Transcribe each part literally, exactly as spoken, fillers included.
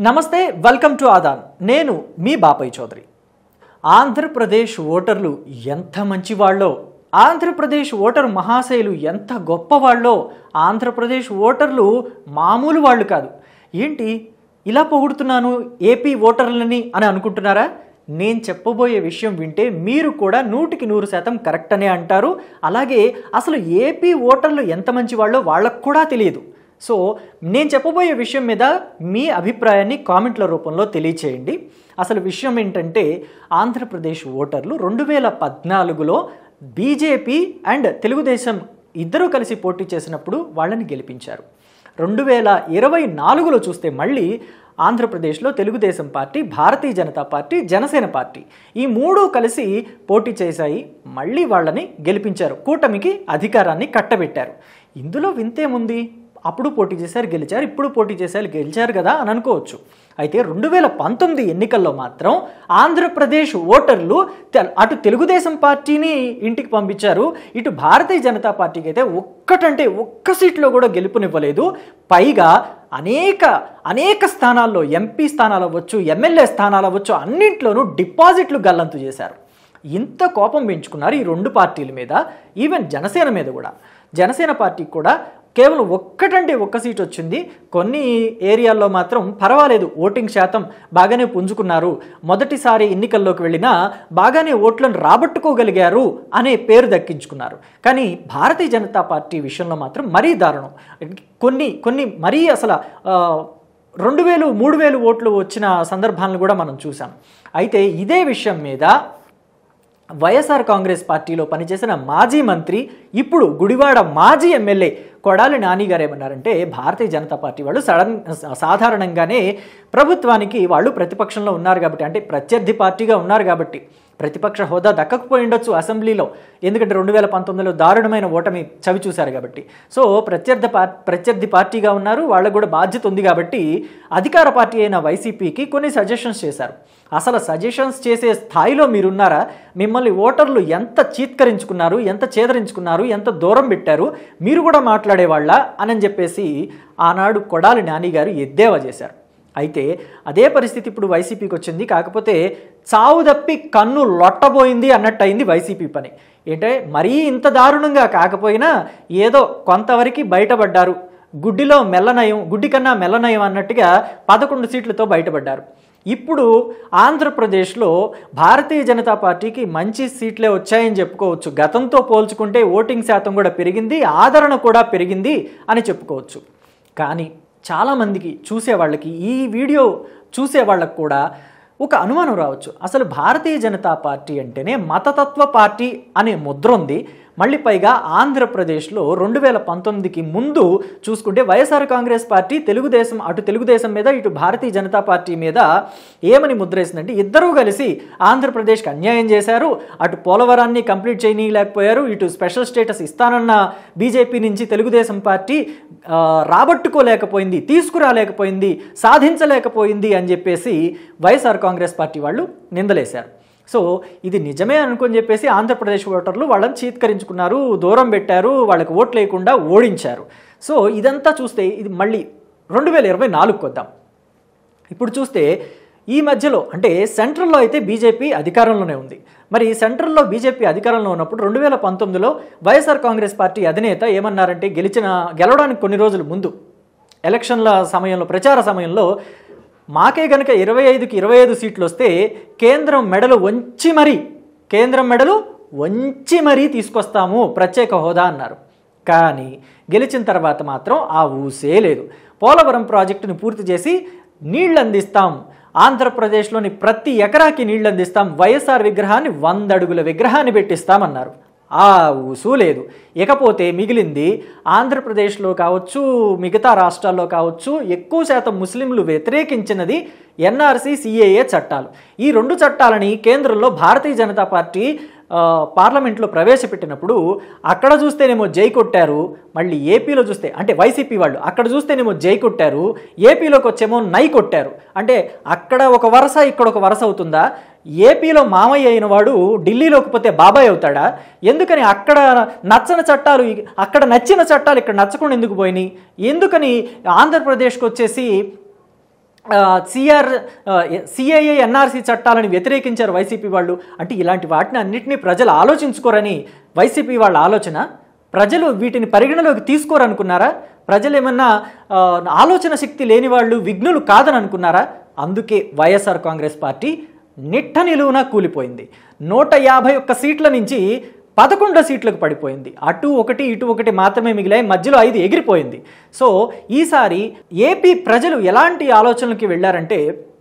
నమస్తే, welcome to Aadan. నేను మీ బాపయ్య చౌదరి. ఆంధ్రప్రదేశ్ ఓటర్లు ఎంత మంచివాళ్ళో, ఆంధ్రప్రదేశ్ ఓటరు మహాశయులు ఎంత గొప్పవాళ్ళో, ఆంధ్రప్రదేశ్ ఓటర్లు మామూలు వాళ్ళు కాదు. ఏంటి ఇలా పొగుడుతున్నాను ఏపీ ఓటర్లని అని అనుకుంటున్నారా? నేను చెప్పబోయే విషయం వింటే మీరు కూడా నూటికి నూరు శాతం కరెక్ట్ అనే అంటారు. అలాగే అసలు ఏపీ ఓటర్లు ఎంత మంచి వాళ్ళో వాళ్ళకు కూడా తెలియదు. సో నేను చెప్పబోయే విషయం మీద మీ అభిప్రాయాన్ని కామెంట్ల రూపంలో తెలియచేయండి. అసలు విషయం ఏంటంటే, ఆంధ్రప్రదేశ్ ఓటర్లు రెండు వేల పద్నాలుగులో బీజేపీ అండ్ తెలుగుదేశం ఇద్దరూ కలిసి పోటీ చేసినప్పుడు వాళ్ళని గెలిపించారు. రెండు వేల ఇరవై నాలుగులో చూస్తే మళ్ళీ ఆంధ్రప్రదేశ్లో Telugu Desam party, Bharatiya Janata party, Janasena party ఈ మూడు కలిసి పోటీ చేశాయి. మళ్ళీ వాళ్ళని గెలిపించారు, కూటమికి అధికారాన్ని కట్టబెట్టారు. ఇందులో వింతేముంది? అప్పుడు పోటీ చేశారు, గెలిచారు, ఇప్పుడు పోటీ చేశారు, గెలిచారు కదా అని అనుకోవచ్చు. అయితే రెండు వేల పంతొమ్మిది ఎన్నికల్లో మాత్రం ఆంధ్రప్రదేశ్ ఓటర్లు అటు తెలుగుదేశం పార్టీని ఇంటికి పంపించారు, ఇటు భారతీయ జనతా పార్టీకి అయితే ఒక్కటంటే ఒక్క సీట్లో కూడా గెలుపునివ్వలేదు. పైగా అనేక అనేక స్థానాల్లో ఎంపీ స్థానాలు అవ్వచ్చు, ఎమ్మెల్యే స్థానాలు అవ్వచ్చు, అన్నింట్లోనూ డిపాజిట్లు గల్లంతు చేశారు. ఇంత కోపం పెంచుకున్నారు ఈ రెండు పార్టీల మీద. ఈవెన్ జనసేన మీద కూడా. జనసేన పార్టీకి కూడా కేవలం ఒక్కటంటే ఒక్క సీట్ వచ్చింది. కొన్ని ఏరియాల్లో మాత్రం పర్వాలేదు, ఓటింగ్ శాతం బాగానే పుంజుకున్నారు, మొదటిసారి ఎన్నికల్లోకి వెళ్ళినా బాగానే ఓట్లను రాబట్టుకోగలిగారు అనే పేరు దక్కించుకున్నారు. కానీ భారతీయ జనతా పార్టీ విషయంలో మాత్రం మరీ దారుణం. కొన్ని కొన్ని మరీ అసలు రెండు వేలు మూడు వేలు ఓట్లు వచ్చిన సందర్భాలను కూడా మనం చూసాం. అయితే ఇదే విషయం మీద వైఎస్ఆర్ కాంగ్రెస్ పార్టీలో పనిచేసిన మాజీ మంత్రి, ఇప్పుడు గుడివాడ మాజీ ఎమ్మెల్యే కొడాలి నాని గారు ఏమన్నారంటే, భారతీయ జనతా పార్టీ వాళ్ళు సడన్ సాధారణంగానే ప్రభుత్వానికి వాళ్ళు ప్రతిపక్షంలో ఉన్నారు కాబట్టి, అంటే ప్రత్యర్థి పార్టీగా ఉన్నారు కాబట్టి ప్రతిపక్ష హోదా దక్కకపోయి ఉండొచ్చు అసెంబ్లీలో, ఎందుకంటే రెండు వేల పంతొమ్మిదిలో దారుణమైన ఓటమి చవి చూశారు కాబట్టి. సో ప్రత్యర్థి పార్టీ ప్రత్యర్థి పార్టీగా ఉన్నారు, వాళ్ళకు కూడా బాధ్యత ఉంది కాబట్టి అధికార పార్టీ అయిన వైసీపీకి కొన్ని సజెషన్స్ చేశారు. అసలు సజెషన్స్ చేసే స్థాయిలో మీరున్నారా? మిమ్మల్ని ఓటర్లు ఎంత చీత్కరించుకున్నారు, ఎంత చేదరించుకున్నారు, ఎంత దూరం పెట్టారు, మీరు కూడా మాట్లాడేవాళ్ళ అని చెప్పేసి ఆనాడు కొడాలి నాని గారు ఎద్దేవా చేశారు. అయితే అదే పరిస్థితి ఇప్పుడు వైసీపీకి వచ్చింది. కాకపోతే చావు తప్పి కన్ను లొట్టబోయింది అన్నట్టు అయింది వైసీపీ పని. ఏంటంటే మరీ ఇంత దారుణంగా కాకపోయినా ఏదో కొంతవరకు బయటపడ్డారు. గుడ్డిలో మెల్లనయం, గుడ్డి కన్నా మెల్లనయం అన్నట్టుగా పదకొండు సీట్లతో బయటపడ్డారు. ఇప్పుడు ఆంధ్రప్రదేశ్లో భారతీయ జనతా పార్టీకి మంచి సీట్లే వచ్చాయని చెప్పుకోవచ్చు. గతంతో పోల్చుకుంటే ఓటింగ్ శాతం కూడా పెరిగింది, ఆదరణ కూడా పెరిగింది అని చెప్పుకోవచ్చు. కానీ చాలామందికి చూసేవాళ్ళకి, ఈ వీడియో చూసేవాళ్ళకు కూడా ఒక అనుమానం రావచ్చు. అసలు భారతీయ జనతా పార్టీ అంటేనే మతతత్వ పార్టీ అనే ముద్ర ఉంది. మళ్ళీ పైగా ఆంధ్రప్రదేశ్లో రెండు వేల పంతొమ్మిదికి ముందు చూసుకుంటే వైఎస్ఆర్ కాంగ్రెస్ పార్టీ తెలుగుదేశం, అటు తెలుగుదేశం మీద ఇటు భారతీయ జనతా పార్టీ మీద ఏమని ముద్రేసిందంటే, ఇద్దరూ కలిసి ఆంధ్రప్రదేశ్కి అన్యాయం చేశారు. అటు పోలవరాన్ని కంప్లీట్ చేయనీయలేకపోయారు, ఇటు స్పెషల్ స్టేటస్ ఇస్తానన్న బీజేపీ నుంచి తెలుగుదేశం పార్టీ రాబట్టుకోలేకపోయింది, తీసుకురాలేకపోయింది, సాధించలేకపోయింది అని చెప్పేసి వైఎస్ఆర్ కాంగ్రెస్ పార్టీ వాళ్ళు నిందలేశారు. సో ఇది నిజమే అనుకొని చెప్పేసి ఆంధ్రప్రదేశ్ ఓటర్లు వాళ్ళని చీత్కరించుకున్నారు, దూరం పెట్టారు, వాళ్ళకి ఓట్లు లేకుండా ఓడించారు. సో ఇదంతా చూస్తే ఇది మళ్ళీ రెండు వేల ఇరవై నాలుగుకి వద్దాం. ఇప్పుడు చూస్తే ఈ మధ్యలో అంటే సెంట్రల్లో అయితే బీజేపీ అధికారంలోనే ఉంది. మరి సెంట్రల్లో బీజేపీ అధికారంలో ఉన్నప్పుడు రెండు వేల పంతొమ్మిదిలో వైఎస్ఆర్ కాంగ్రెస్ పార్టీ అధినేత ఏమన్నారంటే, గెలిచిన గెలవడానికి కొన్ని రోజుల ముందు ఎలక్షన్ల సమయంలో, ప్రచార సమయంలో, మాకే గనక ఇరవై ఐదుకి ఇరవై ఐదు సీట్లు వస్తే కేంద్రం మెడలు వంచి మరీ కేంద్రం మెడలు వంచి మరీ తీసుకొస్తాము ప్రత్యేక హోదా అన్నారు. కానీ గెలిచిన తర్వాత మాత్రం ఆ ఊసే లేదు. పోలవరం ప్రాజెక్టును పూర్తి చేసి నీళ్లు అందిస్తాం, ఆంధ్రప్రదేశ్లోని ప్రతి ఎకరాకి నీళ్లు అందిస్తాం, వైఎస్ఆర్ విగ్రహాన్ని వంద అడుగుల విగ్రహాన్ని పెట్టిస్తామన్నారు. ఆ ఊసు లేదు. ఇకపోతే మిగిలింది ఆంధ్రప్రదేశ్లో కావచ్చు, మిగతా రాష్ట్రాల్లో కావచ్చు, ఎక్కువ శాతం ముస్లింలు వ్యతిరేకించినది ఎన్ఆర్సీ, సిఏఏ చట్టాలు. ఈ రెండు చట్టాలని కేంద్రంలో భారతీయ జనతా పార్టీ పార్లమెంట్లో ప్రవేశపెట్టినప్పుడు అక్కడ చూస్తేనేమో జై కొట్టారు, మళ్ళీ ఏపీలో చూస్తే అంటే వైసీపీ వాళ్ళు అక్కడ చూస్తేనేమో జై కొట్టారు, ఏపీలోకి వచ్చేమో నై కొట్టారు. అంటే అక్కడ ఒక వరస, ఇక్కడ ఒక వరస అవుతుందా? ఏపీలో మామయ్య అయిన వాడు ఢిల్లీలోకి పోతే బాబాయ్ అవుతాడా? ఎందుకని అక్కడ నచ్చని చట్టాలు అక్కడ నచ్చిన చట్టాలు ఇక్కడ నచ్చకుండా ఎందుకు పోయినాయి? ఎందుకని ఆంధ్రప్రదేశ్కి వచ్చేసి సిఆర్ సిఏఏ ఎన్ఆర్సీ చట్టాలను వ్యతిరేకించారు వైసీపీ వాళ్ళు. అంటే ఇలాంటి వాటిని అన్నింటినీ ప్రజలు ఆలోచించుకోరని వైసీపీ వాళ్ళ ఆలోచన. ప్రజలు వీటిని పరిగణలోకి తీసుకోరనుకున్నారా? ప్రజలు ఏమన్నా ఆలోచన శక్తి లేని వాళ్ళు, విఘ్నులు కాదని అనుకున్నారా? అందుకే వైఎస్ఆర్ కాంగ్రెస్ పార్టీ నిట్ట నిలువున కూలిపోయింది. నూట యాభై ఒక్క సీట్ల నుంచి పదకొండు సీట్లకు పడిపోయింది. అటు ఒకటి ఇటు ఒకటి మాత్రమే మిగిలాయి, మధ్యలో ఐదు ఎగిరిపోయింది. సో ఈసారి ఏపీ ప్రజలు ఎలాంటి ఆలోచనలకి వెళ్ళారంటే,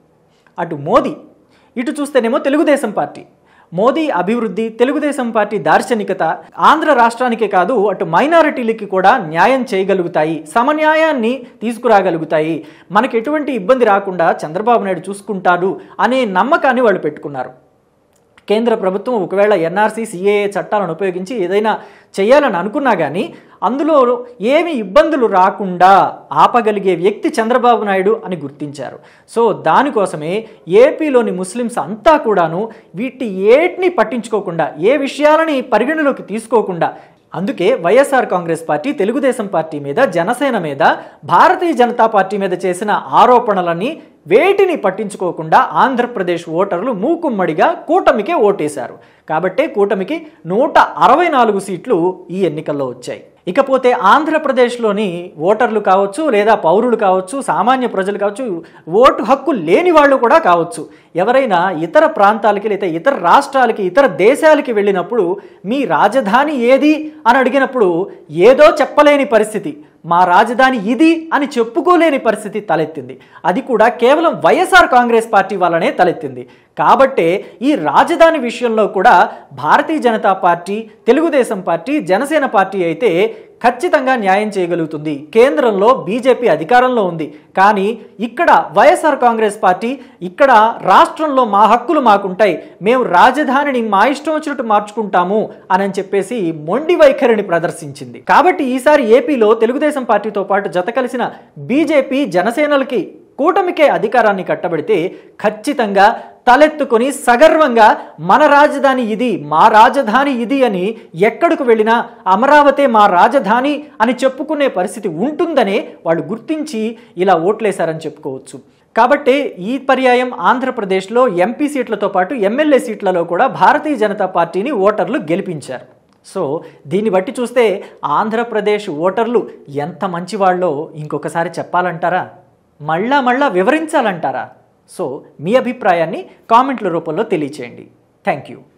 అటు మోదీ, ఇటు చూస్తేనేమో తెలుగుదేశం పార్టీ. మోదీ అభివృద్ధి, తెలుగుదేశం పార్టీ దార్శనికత ఆంధ్ర రాష్ట్రానికే కాదు అటు మైనారిటీలకి కూడా న్యాయం చేయగలుగుతాయి, సమన్యాయాన్ని తీసుకురాగలుగుతాయి, మనకు ఎటువంటి ఇబ్బంది రాకుండా చంద్రబాబు నాయుడు చూసుకుంటాడు అనే నమ్మకాన్ని వాళ్ళు పెట్టుకున్నారు. కేంద్ర ప్రభుత్వం ఒకవేళ ఎన్ఆర్సీ సిఏఏ చట్టాలను ఉపయోగించి ఏదైనా చేయాలని అనుకున్నా కానీ అందులో ఏమి ఇబ్బందులు రాకుండా ఆపగలిగే వ్యక్తి చంద్రబాబు నాయుడు అని గుర్తించారు. సో దానికోసమే ఏపీలోని ముస్లిమ్స్ అంతా కూడాను వీటి ఏటిని పట్టించుకోకుండా, ఏ విషయాలని పరిగణలోకి తీసుకోకుండా, అందుకే YSR Congress party Telugu Desam party మీద, జనసేన మీద, భారతీయ జనతా పార్టీ మీద చేసిన ఆరోపణలన్నీ వేటిని పట్టించుకోకుండా ఆంధ్రప్రదేశ్ ఓటర్లు మూకుమ్మడిగా కూటమికే ఓటేశారు. కాబట్టే కూటమికి నూట అరవై నాలుగు సీట్లు ఈ ఎన్నికల్లో వచ్చాయి. ఇకపోతే ఆంధ్రప్రదేశ్లోని ఓటర్లు కావచ్చు, లేదా పౌరులు కావచ్చు, సామాన్య ప్రజలు కావచ్చు, ఓటు హక్కు లేని వాళ్ళు కూడా కావచ్చు, ఎవరైనా ఇతర ప్రాంతాలకి లేదా ఇతర రాష్ట్రాలకి, ఇతర దేశాలకి వెళ్ళినప్పుడు మీ రాజధాని ఏది అని అడిగినప్పుడు ఏదో చెప్పలేని పరిస్థితి, మా రాజధాని ఇది అని చెప్పుకోలేని పరిస్థితి తలెత్తింది. అది కూడా కేవలం వైఎస్ఆర్ కాంగ్రెస్ పార్టీ వల్లనే తలెత్తింది. కాబట్టే ఈ రాజధాని విషయంలో కూడా Bharatiya Janata party, Telugu Desam party, Janasena party అయితే ఖచ్చితంగా న్యాయం చేయగలుగుతుంది. కేంద్రంలో బీజేపీ అధికారంలో ఉంది, కానీ ఇక్కడ వైఎస్ఆర్ కాంగ్రెస్ పార్టీ ఇక్కడ రాష్ట్రంలో మా హక్కులు మాకుంటాయి, మేము రాజధానిని మా ఇష్టం వచ్చినట్టు మార్చుకుంటాము అని చెప్పేసి మొండి వైఖరిని ప్రదర్శించింది. కాబట్టి ఈసారి ఏపీలో తెలుగుదేశం పార్టీతో పాటు జత కలిసిన బీజేపీ, జనసేనలకి కూటమికే అధికారాన్ని కట్టబెడితే ఖచ్చితంగా తలెత్తుకొని సగర్వంగా మన రాజధాని ఇది, మా రాజధాని ఇది అని ఎక్కడికి వెళ్ళినా అమరావతి మా రాజధాని అని చెప్పుకునే పరిస్థితి ఉంటుందనే వాళ్ళు గుర్తించి ఇలా ఓట్లేశారని చెప్పుకోవచ్చు. కాబట్టి ఈ పర్యాయం ఆంధ్రప్రదేశ్లో ఎంపీ సీట్లతో పాటు ఎమ్మెల్యే సీట్లలో కూడా భారతీయ జనతా పార్టీని ఓటర్లు గెలిపించారు. సో దీన్ని బట్టి చూస్తే ఆంధ్రప్రదేశ్ ఓటర్లు ఎంత మంచివాళ్ళో ఇంకొకసారి చెప్పాలంటారా, మళ్ళా మళ్ళా వివరించాలంటారా? సో మీ అభిప్రాయాన్ని కామెంట్ల రూపంలో తెలియచేయండి. Thank you.